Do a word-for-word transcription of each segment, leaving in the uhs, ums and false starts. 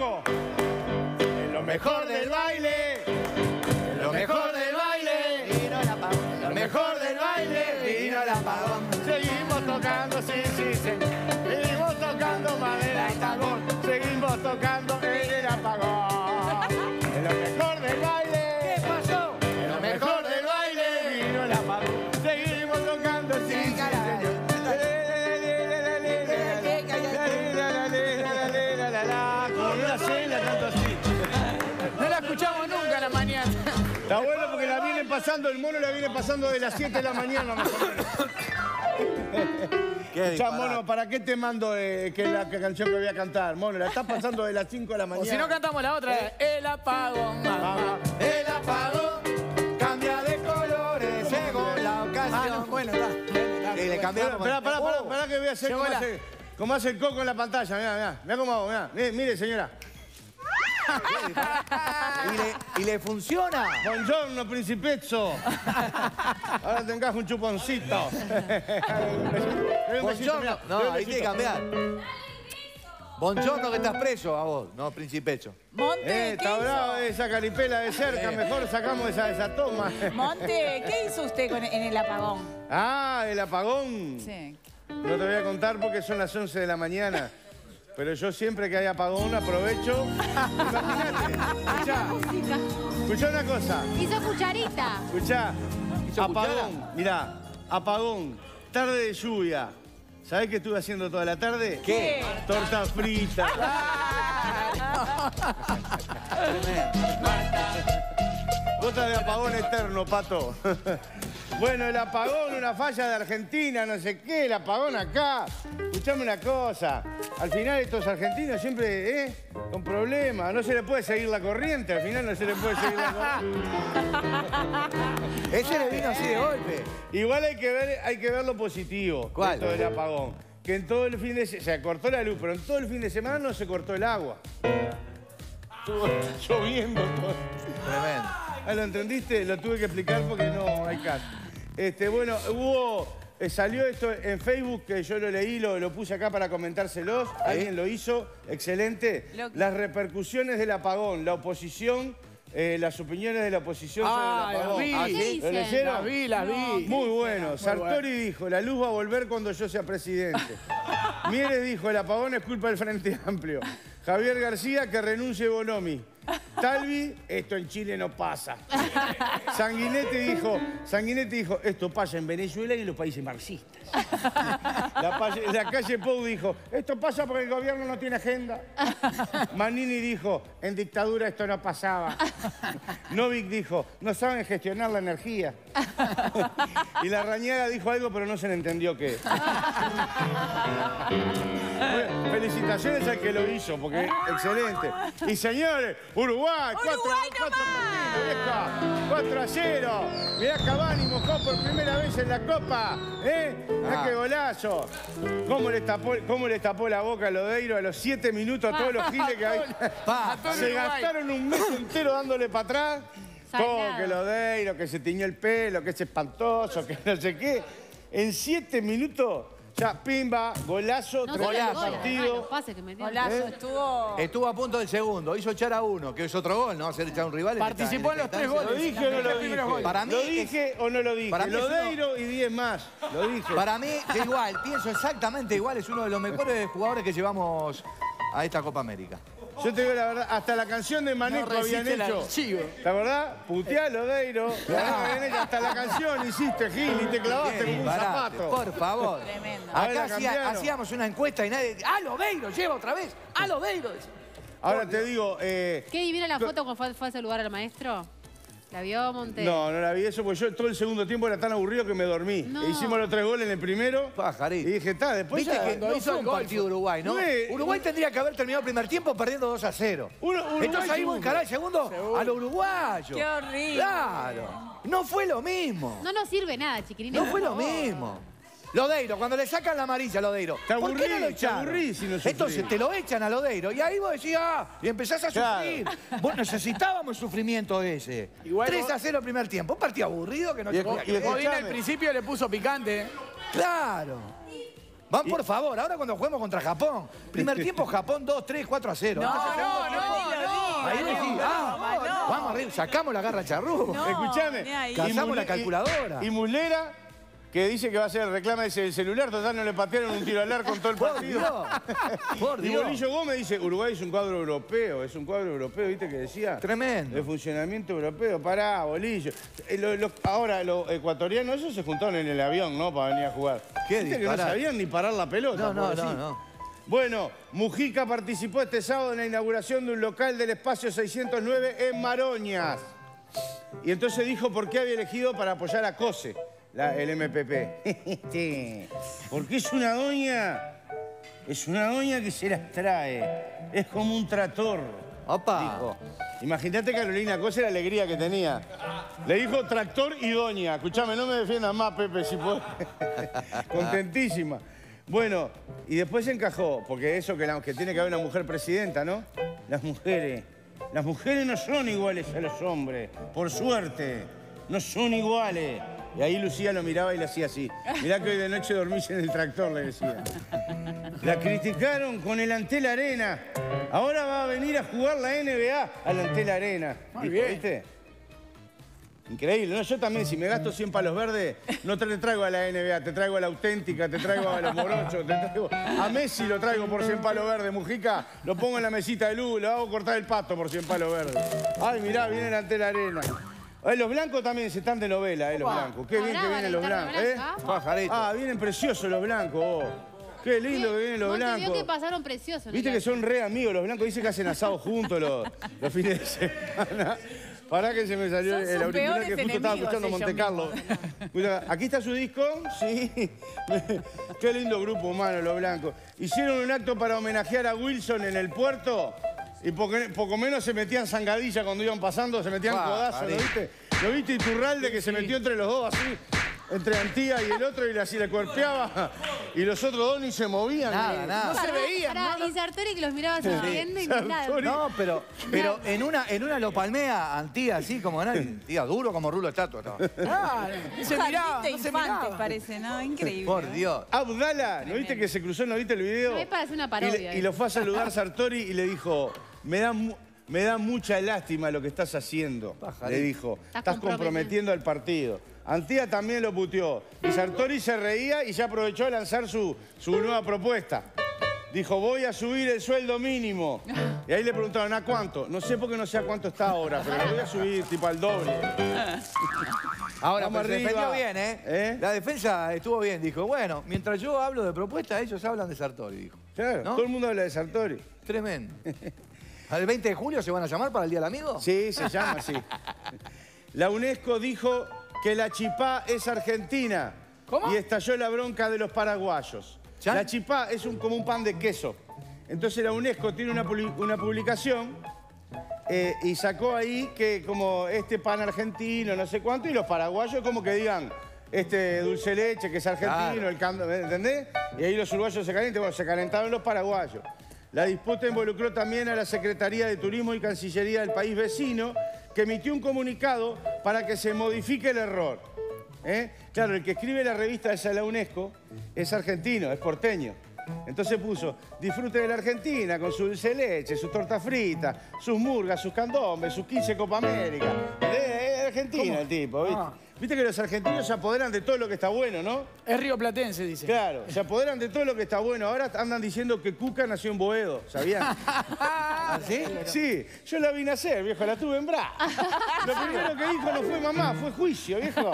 Coco. En lo mejor del baile. En lo mejor del baile. Vino el apagón. Lo mejor del baile. Vino el apagón. Seguimos tocando, sí, sí, sí. Seguimos tocando madera y tambor. Seguimos tocando en el apagón. En lo mejor del baile. ¿Qué pasó? En lo mejor del baile. Vino el apagón. Seguimos tocando, sí, sí, señor. Con una cena tanto así. No la escuchamos nunca a la mañana. Está bueno porque la vienen pasando, el mono la viene pasando de las siete de la mañana más o menos. Qué Ya, mono, ¿para qué te mando eh, que la que canción que voy a cantar? Mono, la estás pasando de las cinco de la mañana. O si no cantamos la otra, el apagón. Mamá. El apagón cambia de colores según la ocasión. Ah, no, bueno, está. Y le cambiaron. Pará, pará, pará, pará que voy a hacer Llegó como la- hace, como hace el Coco en la pantalla. Mirá, mirá, mirá cómo hago, mirá. Mire, mire, señora. ¿Y le, ¿Y le funciona? Buongiorno, principezzo. Ahora te encajo un chuponcito. Un besito, Buongiorno. mirá, No, un ahí tiene que besito. cambiar. Buongiorno que estás preso a vos, no principecho. Monte, Eh, ¿qué está bravo hizo? esa caripela de cerca, mejor sacamos esa, esa toma. Monte, ¿qué hizo usted con- en el apagón? Ah, el apagón. Sí. No te voy a contar porque son las once de la mañana. Pero yo siempre que hay apagón aprovecho. Imagínate, escuchá, Música. escuchá una cosa. Hizo cucharita. Escuchá, ¿Hizo apagón, mirá, apagón, tarde de lluvia. ¿Sabés qué estuve haciendo toda la tarde? ¿Qué? Torta frita. Gota de apagón eterno, Pato. Bueno, el apagón, una falla de Argentina, no sé qué, el apagón acá. Escuchame una cosa, al final estos argentinos siempre, ¿eh? Con problemas, no se le puede seguir la corriente, al final no se le puede seguir la corriente. Ese le vino así de golpe. Igual hay que ver, hay que ver lo positivo. de ¿Cuál? esto del apagón. Que en todo el fin de semana, se cortó la luz, pero en todo el fin de semana no se cortó el agua. Estuvo lloviendo todo. Tremendo. Ah, ¿lo entendiste? Lo tuve que explicar porque no hay caso. Este, bueno, hubo, eh, salió esto en Facebook, que yo lo leí, lo, lo puse acá para comentárselos. Alguien lo hizo, excelente. Lo- Las repercusiones del apagón, la oposición, eh, las opiniones de la oposición Ah, sobre el apagón. las vi. Ah, ¿Qué ¿sí? dicen? ¿Lo leyeron? Las vi, las vi. Muy bueno. Sartori bueno. dijo, la luz va a volver cuando yo sea presidente. Mieres dijo, el apagón es culpa del Frente Amplio. Javier García, que renuncie Bonomi. Talvi, esto en Chile no pasa. Sanguinetti dijo, Sanguinetti dijo, esto pasa en Venezuela y en los países marxistas. La, pa- la calle Pou dijo, esto pasa porque el gobierno no tiene agenda. Manini dijo, en dictadura esto no pasaba. Novik dijo, no saben gestionar la energía. Y la Rañaga dijo algo, pero no se le entendió qué. Bueno, felicitaciones al que lo hizo, porque excelente. Y señores, Uruguay, Uruguay cuatro a cero. Mirá, Cavani mojó por primera vez en la Copa. ¿Eh? Mirá Ah. qué golazo. ¿Cómo le, tapó, ¿Cómo le tapó la boca a Lodeiro a los siete minutos a todos los giles que hay? Pa, Se gastaron un mes entero dándole para atrás. Salado. Todo, que Lodeiro, que se tiñó el pelo, que es espantoso, que no sé qué. En siete minutos, ya pimba, golazo, No tremendo solo goles, partido. además, los pases que metió. Golazo, ¿Eh? estuvo... Estuvo a punto del segundo, hizo echar a uno, que es otro gol, ¿no? Hacer echar a un rival. en esta- Participó en los esta tres instancia. ¿Lo goles. dije o no lo Los dije? primeros goles. Para mí ¿Lo es- dije o no lo dije? para mí es uno- Lodeiro y diez más. Lo dije. Para mí, de igual, pienso exactamente igual, es uno de los mejores jugadores que llevamos a esta Copa América. Yo te digo la verdad, hasta la canción de Maneco No habían resiste el hecho. archivo. ¿La verdad? Puteá Lodeiro. La verdad, habían hecho hasta la canción hiciste, Gil, y te clavaste Qué como un disparate, zapato. por favor. Tremendo. Ahora Acá hacía- cambiaron. hacíamos una encuesta y nadie... ¡Ah, Lodeiro! ¡Lleva otra vez! ¡Ah, Lodeiro! Ahora te digo, eh, ¿Qué divina la foto cuando fue, fue a saludar al maestro? ¿La vio, Monte? no, no la vi eso porque yo todo el segundo tiempo era tan aburrido que me dormí. No. E hicimos los tres goles en el primero. Pajarito. Y dije, está, después Viste ya- que no hizo hizo el un gol, partido Uruguay, ¿no? No es- Uruguay tendría que haber terminado el primer tiempo perdiendo dos a cero. Uno- Uruguay Entonces ahí vos segundo. encarás el segundo a los uruguayos. Qué horrible. Claro. No fue lo mismo. No nos sirve nada, chiquilines. No fue lo mismo. Lodeiro, cuando le sacan la amarilla a Lodeiro, Te ¿por qué no lo aburrí, te echaron? aburrí si no sufrí. Entonces te lo echan a Lodeiro y ahí vos decís, ah, y empezás a Claro. sufrir. Vos necesitábamos el sufrimiento ese. Igual tres vos- a cero el primer tiempo. Un partido aburrido que no Y se escu- podía y creer. escu- Godín al Escuchame. principio le puso picante. Claro. Van, por favor, ahora cuando juguemos contra Japón. Primer tiempo, Japón dos, tres, cuatro a cero. No, Entonces, no, no, no. Ahí decís, ah, vamos arriba, sacamos la garra charrú. No, Escuchame. ni ahí. Casamos Y la Mule- calculadora. Y, y Mulera, que dice que va a hacer el reclama ese del celular, total no le patearon un tiro al arco con todo el Por partido. Dios, por Y Dios. Bolillo Gómez dice, Uruguay es un cuadro europeo, es un cuadro europeo, ¿viste que decía? Tremendo. De funcionamiento europeo. Pará, Bolillo. Eh, lo- lo- ahora, los ecuatorianos, esos se juntaron en el avión, ¿no? Para venir a jugar. Qué ¿Viste que no disparate. sabían ni parar la pelota? No, no, pobrecito? no, no. Bueno, Mujica participó este sábado en la inauguración de un local del espacio seiscientos nueve en Maroñas. Y entonces dijo por qué había elegido para apoyar a COSE, la, el M P P. Porque es una doña, es una doña que se las trae. Es como un trator. Opa. Dijo. Imagínate Carolina Cose la alegría que tenía. Le dijo tractor y doña. Escuchame, no me defiendas más, Pepe, si puedo. Contentísima. Bueno, y después se encajó, porque eso que, la- que tiene que haber una mujer presidenta, ¿no? Las mujeres. Las mujeres no son iguales a los hombres, por suerte. No son iguales. Y ahí Lucía lo miraba y le hacía así. Mirá que hoy de noche dormís en el tractor, le decía. La criticaron con el Antel Arena. Ahora va a venir a jugar la N B A al Antel Arena. Muy Dijo, bien. ¿viste? Increíble, ¿no? Yo también, si me gasto cien palos verdes, no te traigo a la N B A, te traigo a la auténtica, te traigo a los morochos, te traigo... A Messi lo traigo por cien palos verdes, Mujica, lo pongo en la mesita de luz, le hago cortar el pasto por cien palos verdes. Ay, mirá, viene el Antel Arena. Ay, los blancos también se están de novela, ¿eh? Los blancos. Qué bien que Ahora vienen van los a estar blancos, ¿eh? blancas. Pajarito. Ah, vienen preciosos los blancos, vos. Qué lindo que vienen los Vos te vio blancos. que pasaron preciosos. Viste Mila. que son re amigos, los blancos dicen que hacen asado juntos los, los fines de semana. Pará que se me salió Son el sus auricular peores que justo estaba enemigos escuchando Monte ellos Carlo. Escucha, aquí está su disco, sí. Qué lindo grupo humano, los blancos. Hicieron un acto para homenajear a Wilson en el puerto y poco, poco menos se metían zangadilla cuando iban pasando, se metían Ah, codazos, ¿lo Cari. viste? ¿Lo viste Iturralde que se metió entre los dos así? Entre Antía y el otro y así le cuerpeaba y los otros dos ni se movían. Nada, ni- nada. No se veían, Pará, ¿no? y Sartori que los miraba sonriendo y nada. Sartori. No, pero, pero en una, en una lo palmea Antía, así como, ¿no? Antía duro como rulo de estatua. estaba. Claro, no se Jardín miraba, de no se infantes miraba. parece, ¿no? Increíble. Por Dios. Abdala, ¿no viste que se cruzó? ¿No viste el video? No, es para hacer una Y, parodia, le- y eh. lo fue a saludar Sartori y le dijo, me da, mu- me da mucha lástima lo que estás haciendo. Pajarito. Le dijo, Estás estás comprometiendo. comprometiendo al partido. Antía también lo puteó. Y Sartori se reía y ya aprovechó de lanzar su, su nueva propuesta. Dijo, voy a subir el sueldo mínimo. Y ahí le preguntaron, ¿a cuánto? No sé porque no sé a cuánto está ahora, pero lo voy a subir tipo al doble. Ahora, Vamos pero se arriba. defendió bien, ¿eh? ¿Eh? La defensa estuvo bien. Dijo, bueno, mientras yo hablo de propuestas, ellos hablan de Sartori, dijo. Claro, ¿No? todo el mundo habla de Sartori. Tremendo. ¿Al veinte de julio se van a llamar para el Día del Amigo? Sí, se llama así. La UNESCO dijo que la chipá es argentina. ¿Cómo? Y estalló la bronca de los paraguayos. ¿Ya? La chipá es un, como un pan de queso. Entonces la UNESCO tiene una, publi- una publicación eh, y sacó ahí que como este pan argentino, no sé cuánto, y los paraguayos como que digan este dulce leche que es argentino, Claro. el cando, ¿entendés? Y ahí los uruguayos se calientan, bueno, se calentaron los paraguayos. La disputa involucró también a la Secretaría de Turismo y Cancillería del país vecino, que emitió un comunicado para que se modifique el error. ¿Eh? Claro, el que escribe la revista esa de la UNESCO es argentino, es porteño. Entonces puso, disfrute de la Argentina con su dulce de leche, su torta frita, sus murgas, sus candombes, sus quince Copa América. Es es argentino el tipo, ¿viste? Ah. Viste que los argentinos se apoderan de todo lo que está bueno, ¿no? Es Río Platense, dice. Claro, se apoderan de todo lo que está bueno. Ahora andan diciendo que Cuca nació en Boedo, ¿sabían? ¿Sí? Sí, yo la vi nacer, viejo, la tuve en bra. Lo primero que dijo no fue mamá, fue juicio, viejo.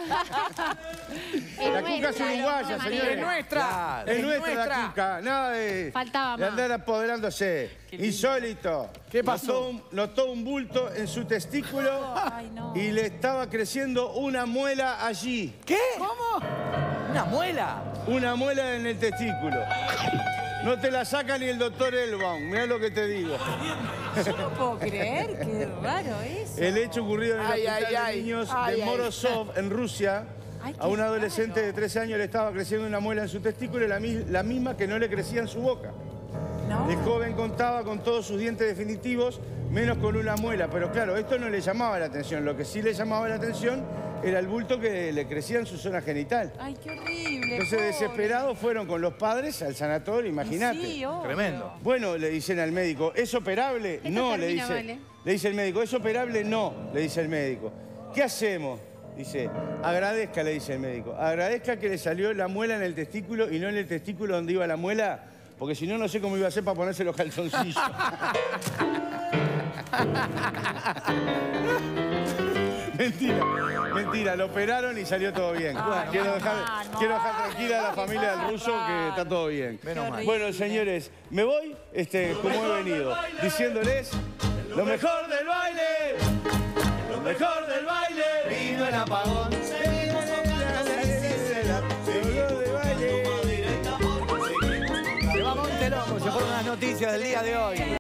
Es La nuestra, Cuca es uruguaya, María. señores. Es nuestra. Claro. Es nuestra la Cuca, nada de, Faltaba de más. andar apoderándose. Insólito. ¿Qué pasó? Notó un, notó un bulto en su testículo Ay, no. y le estaba creciendo una muela allí. ¿Qué? ¿Cómo? ¿Una muela? Una muela en el testículo. No te la saca ni el doctor Elbaum, mirá lo que te digo. Yo no puedo creer, qué raro eso. El hecho ocurrido en el Ay, hospital ay, ay. de niños Ay, de ay. Morozov, en Rusia. Ay, qué A un adolescente raro. de trece años le estaba creciendo una muela en su testículo, la, mi- la misma que no le crecía en su boca. No. El joven contaba con todos sus dientes definitivos, menos con una muela. Pero claro, esto no le llamaba la atención. Lo que sí le llamaba la atención era el bulto que le crecía en su zona genital. Ay, qué horrible. Entonces, pobre. desesperados, fueron con los padres al sanatorio, imagínate. Sí, obvio. Tremendo. Bueno, le dicen al médico, ¿es operable? Esto No, le termina dice. mal, ¿eh? Le dice el médico, ¿es operable? No, le dice el médico. ¿Qué hacemos? Dice, agradezca, le dice el médico. Agradezca que le salió la muela en el testículo y no en el testículo donde iba la muela, porque si no, no sé cómo iba a hacer para ponerse los calzoncillos. Mentira, mentira, lo operaron y salió todo bien. Ay, quiero, no, dejar, no, quiero dejar no, tranquila a la qué familia del ruso que está todo bien. Menos mal. Bueno, señores, me voy este, como he venido, diciéndoles lo mejor del baile, lo mejor del baile, vino el apagón. Seguimos tocando la sisela, seguimos de baile. Se va Montelongo, se fueron las noticias del día de hoy.